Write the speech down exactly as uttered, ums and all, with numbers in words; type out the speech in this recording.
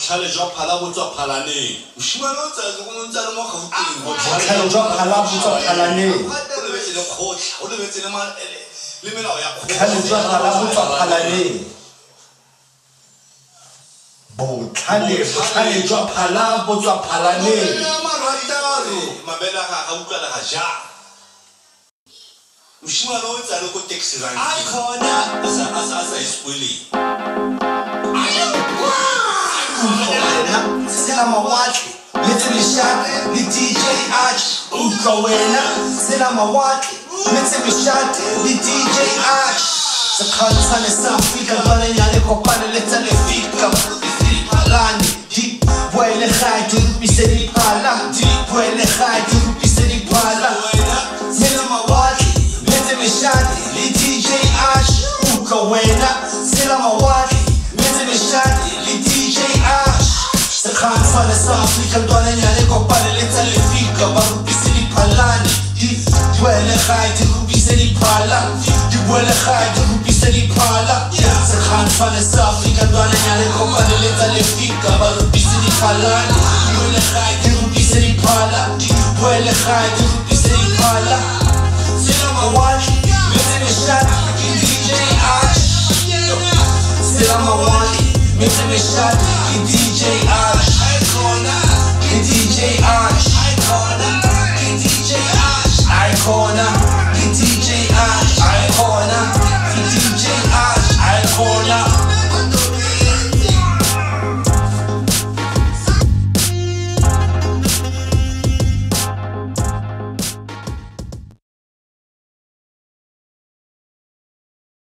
botlhale jwa phala bo tswa phalaneng o shimana o tsaya go ntse le mo gauteng botlhale jwa phala bo tswa phalaneng o lebetse le kgotla o lebetse le le melao ya kgotla botlhale jwa phala bo tswa phalaneng botlhale botlhale jwa phala bo tswa phalaneng mabele ga ga utlwala ga ja ushimana o tsaya le ko taxi rank ai khona asa asa asa isipweli sela mawatle metse meshate le D J Ash utlwa wena sela mawatle metse meshate le D J Ash sekgantshane sa Afrika jwalenyane kopane le tsa lefika phalane di boele gae di rupise diphala di boele gae di rupise diphala sela mawatle metse meshate le D J Ash utlwa wena sela mawatle metse meshate le D J Ash sekgantshane sa Afrika jwalenyane kopane le tsa lefika ba rupise diphalane di boele gae di rupise diphala di boele gae di rupise diphala sekgantshane sa Afrika jwalenyane kopane le tsa lefika ba rupise diphalane di boele gae di rupise diphala di boele gae di rupise diphala sela mawatle metse meshate ke D J Ash sela mawatle metse meshate ke D J Ash ke D J Ash ke D J Ash icona